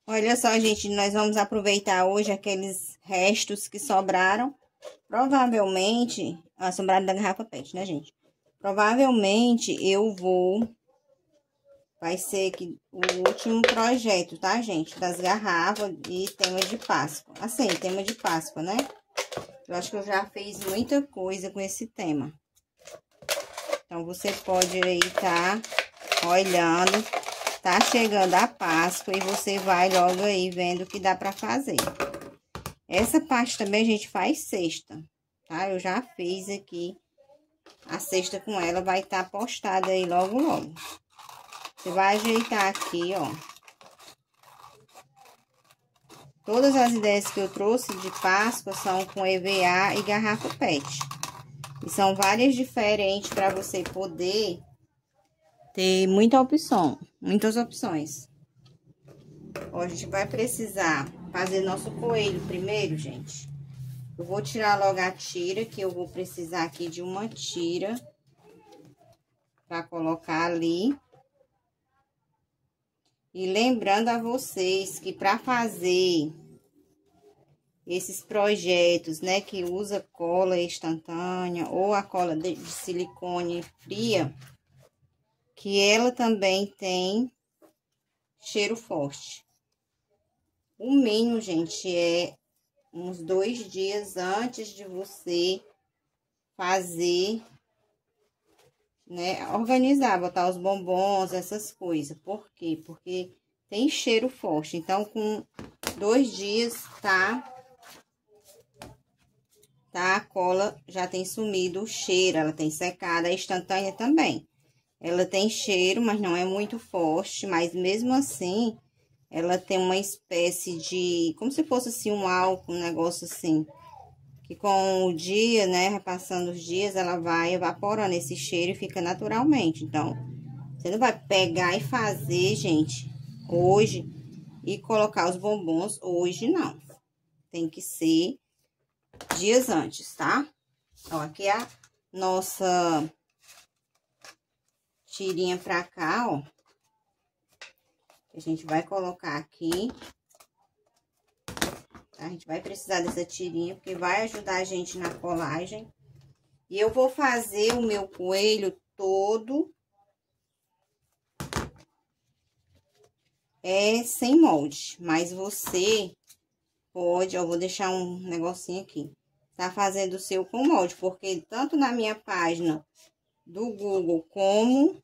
Olha só, gente, nós vamos aproveitar hoje aqueles restos que sobraram. Provavelmente, sobraram da garrafa PET, né, gente? Provavelmente vai ser aqui o último projeto, tá, gente? Das garrafas e tema de Páscoa. Assim, tema de Páscoa, né? Eu acho que eu já fiz muita coisa com esse tema. Então, você pode aí tá olhando. Tá chegando a Páscoa e você vai logo aí vendo o que dá pra fazer. Essa parte também a gente faz cesta, tá? Eu já fiz aqui a cesta com ela, vai estar postada aí logo, logo. Você vai ajeitar aqui, ó. Todas as ideias que eu trouxe de Páscoa são com EVA e garrafa PET. E são várias diferentes para você poder ter muitas opções. Ó, a gente vai precisar fazer nosso coelho primeiro, gente. Eu vou tirar logo a tira, que eu vou precisar aqui de uma tira para colocar ali. E lembrando a vocês que para fazer esses projetos, né, que usa cola instantânea ou a cola de silicone fria, que ela também tem cheiro forte. O mínimo, gente, é uns 2 dias antes de você fazer, né, organizar, botar os bombons, essas coisas. Por quê? Porque tem cheiro forte. Então, com 2 dias, a cola já tem sumido o cheiro, ela tem secado. A instantânea também. Ela tem cheiro, mas não é muito forte, mas mesmo assim, ela tem uma espécie de, como se fosse assim um álcool, um negócio assim, que com o dia, né, passando os dias, ela vai evaporando esse cheiro e fica naturalmente. Então, você não vai pegar e fazer, gente, hoje e colocar os bombons hoje, não. Tem que ser dias antes, tá? Ó, aqui é a nossa tirinha pra cá, ó. A gente vai colocar aqui. A gente vai precisar dessa tirinha, porque vai ajudar a gente na colagem. E eu vou fazer o meu coelho todo sem molde. Mas você pode, ó, vou deixar um negocinho aqui. Tá fazendo o seu com molde, porque tanto na minha página do Google como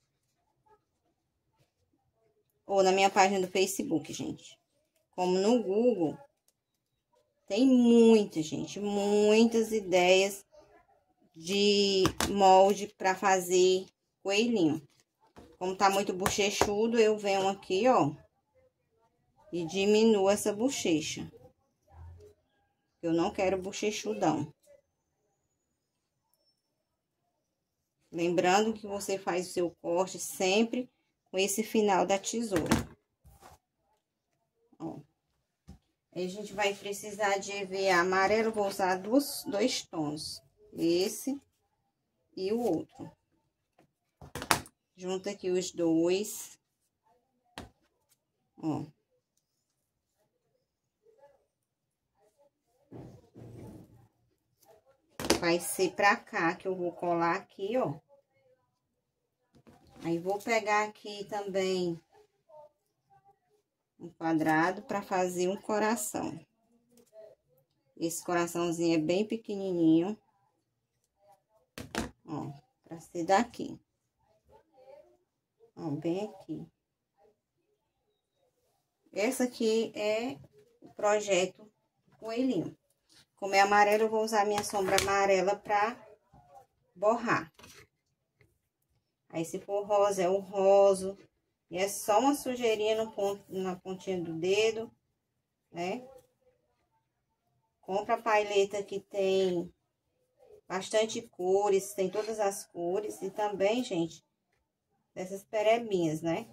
ou na minha página do Facebook, gente, como no Google, tem muita, gente, muitas ideias de molde para fazer coelhinho. Como tá muito bochechudo, eu venho aqui, ó, e diminuo essa bochecha. Eu não quero bochechudão. Lembrando que você faz o seu corte sempre com esse final da tesoura. Ó. Aí a gente vai precisar de EVA amarelo, vou usar dois tons. Esse e o outro. Junta aqui os dois. Ó. Vai ser pra cá que eu vou colar aqui, ó. Aí, vou pegar aqui também um quadrado pra fazer um coração. Esse coraçãozinho é bem pequenininho. Ó, pra ser daqui. Ó, bem aqui. Essa aqui é o projeto coelhinho. Como é amarelo, eu vou usar minha sombra amarela pra borrar. Aí, se for rosa, é o rosa. E é só uma sujeirinha na pontinha do dedo, né? Compra a paleta que tem bastante cores, tem todas as cores. E também, gente, dessas perebinhas, né?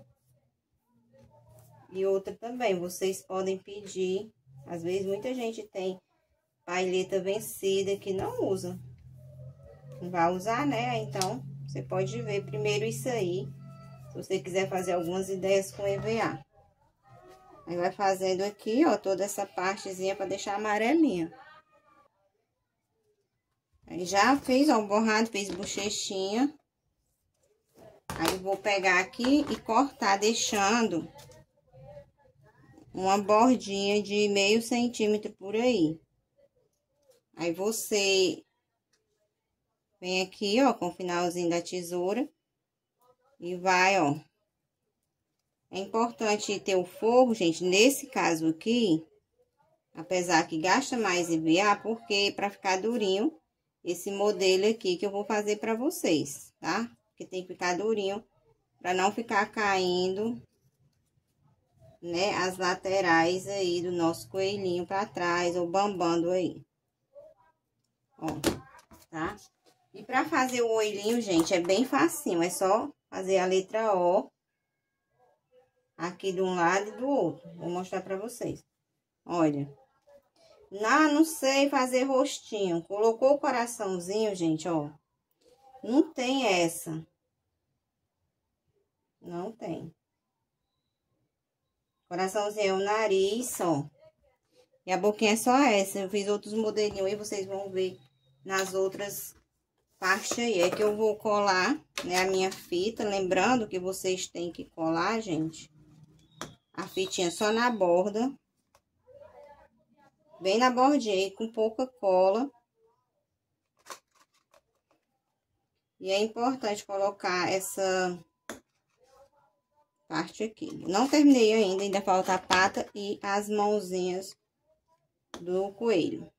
E outra também, vocês podem pedir. Às vezes, muita gente tem paleta vencida que não usa. Não vai usar, né? Então, você pode ver primeiro isso aí. Se você quiser fazer algumas ideias com EVA. Aí vai fazendo aqui, ó, toda essa partezinha pra deixar amarelinha. Aí já fez, ó, o borrado, fez bochechinha. Aí vou pegar aqui e cortar, deixando uma bordinha de meio centímetro por aí. Aí você vem aqui, ó, com o finalzinho da tesoura e vai, ó. É importante ter o forro, gente, nesse caso aqui, apesar que gasta mais EVA, porque para ficar durinho, esse modelo aqui que eu vou fazer para vocês, tá? Que tem que ficar durinho, para não ficar caindo, né, as laterais aí do nosso coelhinho para trás, ou bambando aí. Ó, tá? E para fazer o olhinho, gente, é bem facinho, é só fazer a letra O aqui de um lado e do outro. Vou mostrar para vocês. Olha. Não sei fazer rostinho. Colocou o coraçãozinho, gente, ó. Não tem essa. Não tem. Coraçãozinho é o nariz, ó. E a boquinha é só essa. Eu fiz outros modelinhos aí, vocês vão ver nas outras partes aí. É que eu vou colar, né, a minha fita. Lembrando que vocês têm que colar, gente, a fitinha só na borda. Bem na bordinha aí, com pouca cola. E é importante colocar essa parte aqui. Não terminei ainda falta a pata e as mãozinhas do coelho.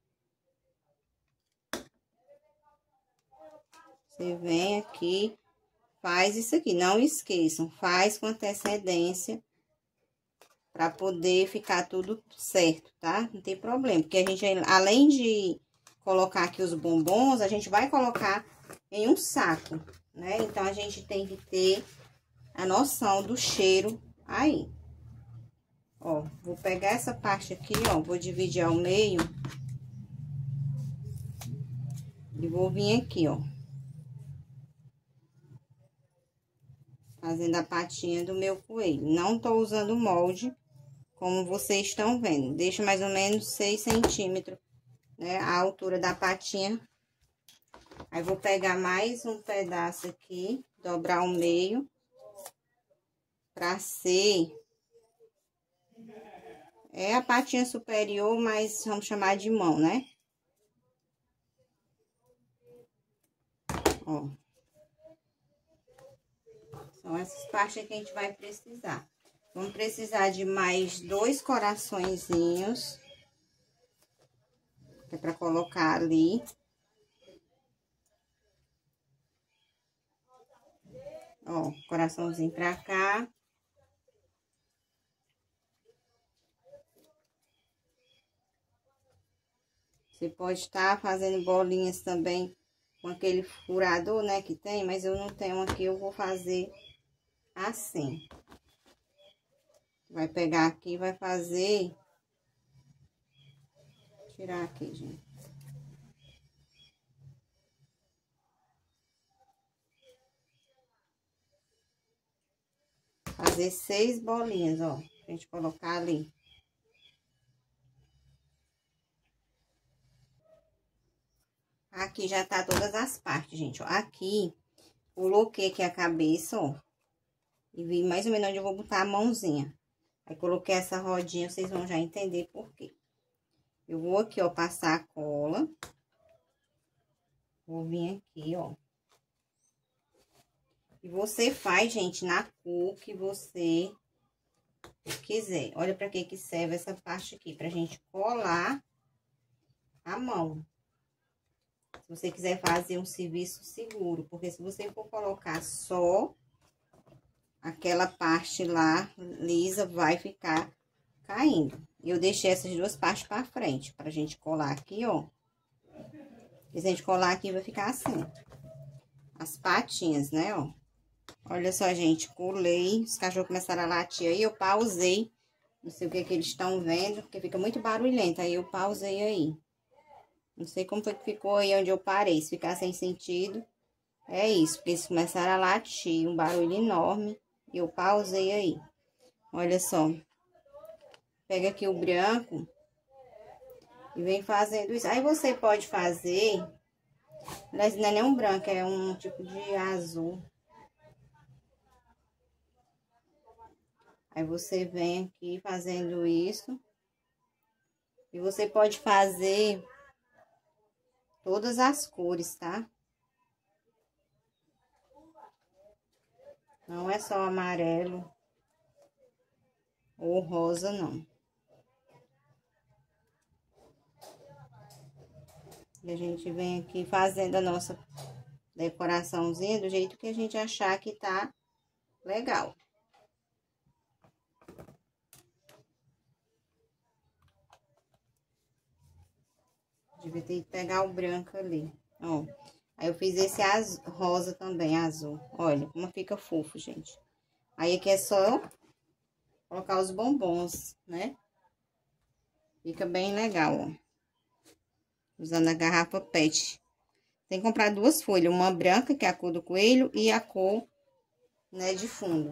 Você vem aqui, faz isso aqui. Não esqueçam, faz com antecedência para poder ficar tudo certo, tá? Não tem problema, porque a gente, além de colocar aqui os bombons, a gente vai colocar em um saco, né? Então, a gente tem que ter a noção do cheiro aí. Ó, vou pegar essa parte aqui, ó, vou dividir ao meio. E vou vir aqui, ó. Fazendo a patinha do meu coelho. Não tô usando molde, como vocês estão vendo. Deixa mais ou menos 6 centímetros, né, a altura da patinha. Aí, vou pegar mais um pedaço aqui, dobrar ao meio, pra ser... É a patinha superior, mas vamos chamar de mão, né? Ó. São essas partes que a gente vai precisar. Vamos precisar de mais 2 coraçõezinhos. Que é pra colocar ali. Ó, coraçãozinho pra cá. Você pode estar fazendo bolinhas também com aquele furador, né, que tem, mas eu não tenho aqui, eu vou fazer assim. Vai pegar aqui, vai fazer... Tirar aqui, gente. Fazer 6 bolinhas, ó, pra gente colocar ali. Aqui já tá todas as partes, gente, ó. Aqui, coloquei aqui a cabeça, ó. E vi mais ou menos onde eu vou botar a mãozinha. Aí, coloquei essa rodinha, vocês vão já entender por quê. Eu vou aqui, ó, passar a cola. Vou vir aqui, ó. E você faz, gente, na cor que você quiser. Olha pra que serve essa parte aqui. Pra gente colar a mão. Se você quiser fazer um serviço seguro. Porque se você for colocar só aquela parte lá lisa, vai ficar caindo. Eu deixei essas duas partes pra frente. Pra gente colar aqui, ó. E se a gente colar aqui, vai ficar assim. As patinhas, né, ó. Olha só, gente, colei, os cachorros começaram a latir aí, eu pausei, não sei o que eles estão vendo, porque fica muito barulhento, aí eu pausei aí. Não sei como foi que ficou aí onde eu parei, se ficar sem sentido, é isso, porque eles começaram a latir, um barulho enorme, e eu pausei aí. Olha só, Pega aqui o branco e vem fazendo isso. Aí você pode fazer, mas não é nem um branco, é um tipo de azul. Aí você vem aqui fazendo isso. E você pode fazer todas as cores, tá? Não é só amarelo ou rosa, não. E a gente vem aqui fazendo a nossa decoraçãozinha do jeito que a gente achar que tá legal. Devia ter que pegar o branco ali, ó. Aí eu fiz esse rosa também, azul. Olha como fica fofo, gente. Aí aqui é só colocar os bombons, né? Fica bem legal, ó. Usando a garrafa PET. Tem que comprar duas folhas, uma branca, que é a cor do coelho, e a cor, né, de fundo.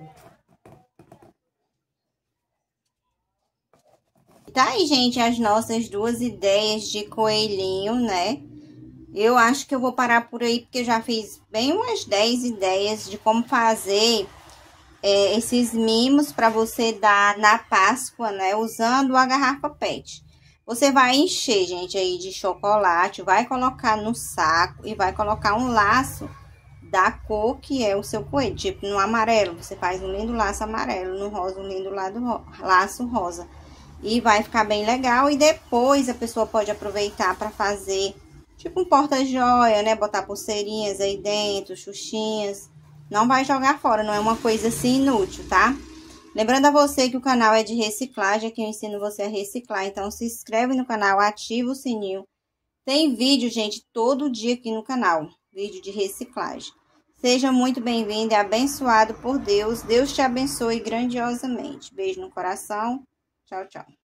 Tá aí, gente, as nossas duas ideias de coelhinho, né? Eu acho que eu vou parar por aí, porque eu já fiz bem umas 10 ideias de como fazer esses mimos para você dar na Páscoa, né? Usando a garrafa PET. Você vai encher, gente, aí de chocolate, vai colocar no saco e vai colocar um laço da cor que é o seu coelho. Tipo, no amarelo, você faz um lindo laço amarelo, no rosa, um lindo laço rosa. E vai ficar bem legal. E depois a pessoa pode aproveitar para fazer tipo um porta-joia, né? Botar pulseirinhas aí dentro, xuxinhas. Não vai jogar fora, não é uma coisa assim inútil, tá? Lembrando a você que o canal é de reciclagem, aqui eu ensino você a reciclar. Então se inscreve no canal, ativa o sininho. Tem vídeo, gente, todo dia aqui no canal. Vídeo de reciclagem. Seja muito bem-vindo e abençoado por Deus. Deus te abençoe grandiosamente. Beijo no coração. Tchau, tchau.